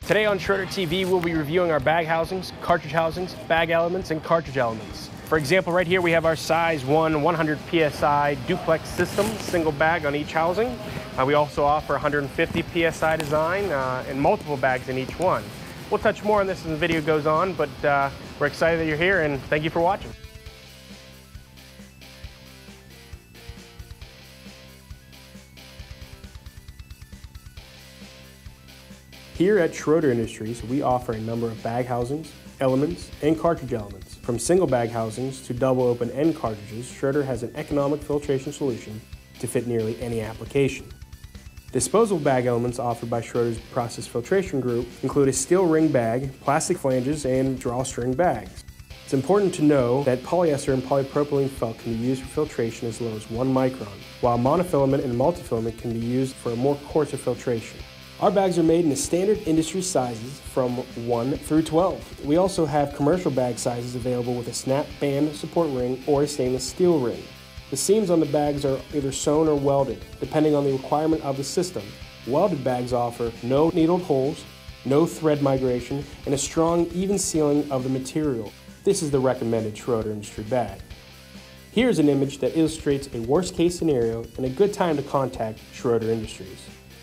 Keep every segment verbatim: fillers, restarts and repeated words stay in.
Today on Schroeder T V, we'll be reviewing our bag housings, cartridge housings, bag elements, and cartridge elements. For example, right here we have our size one one hundred P S I duplex system, single bag on each housing. Uh, we also offer one hundred fifty P S I design uh, and multiple bags in each one. We'll touch more on this as the video goes on, but uh, we're excited that you're here and thank you for watching. Here at Schroeder Industries, we offer a number of bag housings, elements, and cartridge elements. From single bag housings to double open end cartridges, Schroeder has an economic filtration solution to fit nearly any application. Disposable bag elements offered by Schroeder's Process Filtration Group include a steel ring bag, plastic flanges, and drawstring bags. It's important to know that polyester and polypropylene felt can be used for filtration as low as one micron, while monofilament and multifilament can be used for a more coarser filtration. Our bags are made in the standard industry sizes from one through twelve. We also have commercial bag sizes available with a snap band support ring or a stainless steel ring. The seams on the bags are either sewn or welded, depending on the requirement of the system. Welded bags offer no needled holes, no thread migration, and a strong, even sealing of the material. This is the recommended Schroeder Industry bag. Here's an image that illustrates a worst-case scenario and a good time to contact Schroeder Industries.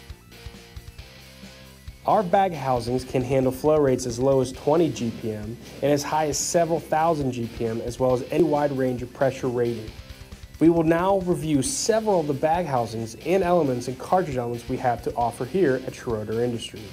Our bag housings can handle flow rates as low as twenty G P M and as high as several thousand G P M, as well as any wide range of pressure rating. We will now review several of the bag housings and elements and cartridge elements we have to offer here at Schroeder Industries.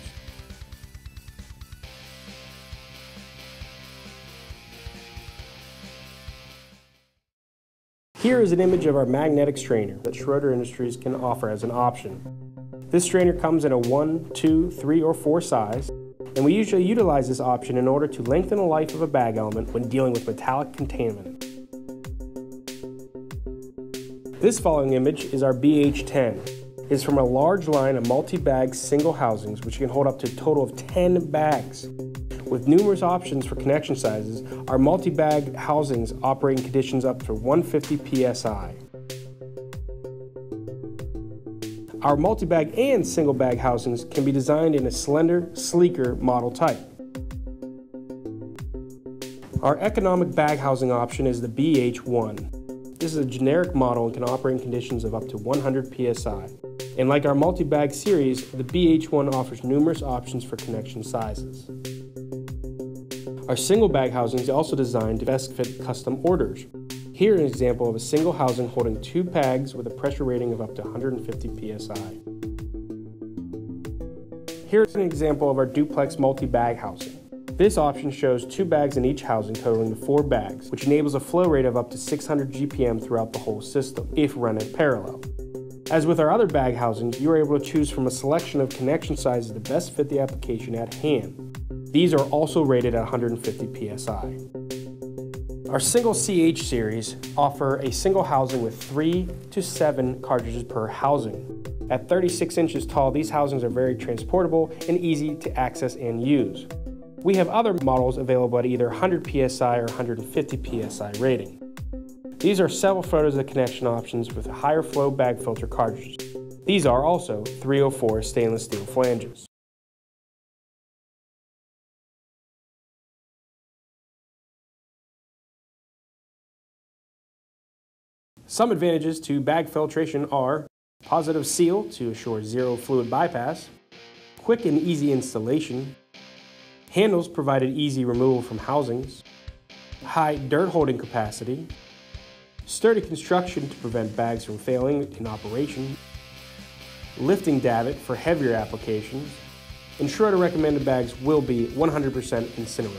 Here is an image of our magnetic strainer that Schroeder Industries can offer as an option. This strainer comes in a one, two, three, or four size, and we usually utilize this option in order to lengthen the life of a bag element when dealing with metallic contaminant. This following image is our B H ten. It is from a large line of multi-bag single housings which can hold up to a total of ten bags. With numerous options for connection sizes, our multi-bag housings operate in conditions up to one hundred fifty P S I. Our multi-bag and single bag housings can be designed in a slender, sleeker model type. Our economic bag housing option is the B H one. This is a generic model and can operate in conditions of up to one hundred P S I. And like our multi-bag series, the B H one offers numerous options for connection sizes. Our single bag housings are also designed to best fit custom orders. Here is an example of a single housing holding two bags with a pressure rating of up to one hundred fifty P S I. Here's an example of our duplex multi-bag housing. This option shows two bags in each housing totaling to four bags, which enables a flow rate of up to six hundred G P M throughout the whole system, if run in parallel. As with our other bag housings, you are able to choose from a selection of connection sizes that best fit the application at hand. These are also rated at one hundred fifty P S I. Our single C H series offer a single housing with three to seven cartridges per housing. At thirty-six inches tall, these housings are very transportable and easy to access and use. We have other models available at either one hundred P S I or one hundred fifty P S I rating. These are several photos of the connection options with higher flow bag filter cartridges. These are also three oh four stainless steel flanges. Some advantages to bag filtration are positive seal to assure zero fluid bypass, quick and easy installation, handles provided easy removal from housings, high dirt holding capacity, sturdy construction to prevent bags from failing in operation, lifting davit for heavier applications, and Schroeder recommended bags will be one hundred percent incinerable.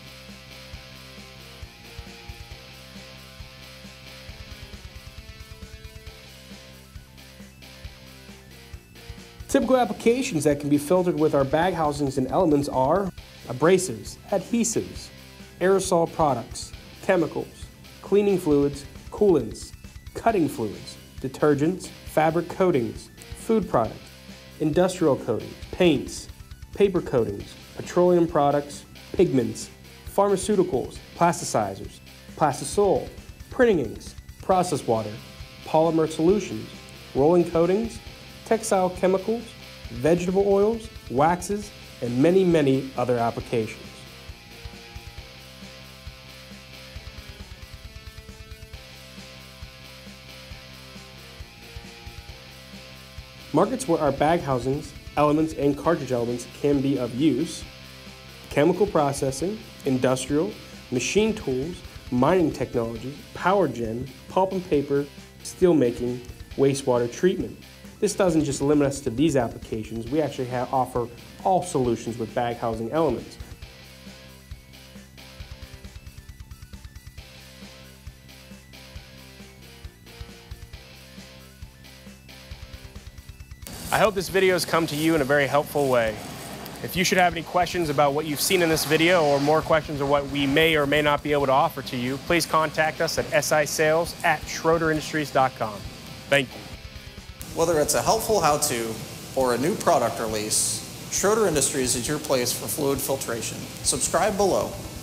Typical applications that can be filtered with our bag housings and elements are abrasives, adhesives, aerosol products, chemicals, cleaning fluids, coolants, cutting fluids, detergents, fabric coatings, food products, industrial coatings, paints, paper coatings, petroleum products, pigments, pharmaceuticals, plasticizers, plastisol, printing inks, process water, polymer solutions, rolling coatings, textile chemicals, vegetable oils, waxes, and many, many other applications. Markets where our bag housings, elements, and cartridge elements can be of use: chemical processing, industrial, machine tools, mining technologies, power gen, pulp and paper, steel making, wastewater treatment. This doesn't just limit us to these applications. We actually have, offer all solutions with bag housing elements. I hope this video has come to you in a very helpful way. If you should have any questions about what you've seen in this video, or more questions of what we may or may not be able to offer to you, please contact us at sisales at schroeder industries dot com. Thank you. Whether it's a helpful how-to or a new product release, Schroeder Industries is your place for fluid filtration. Subscribe below.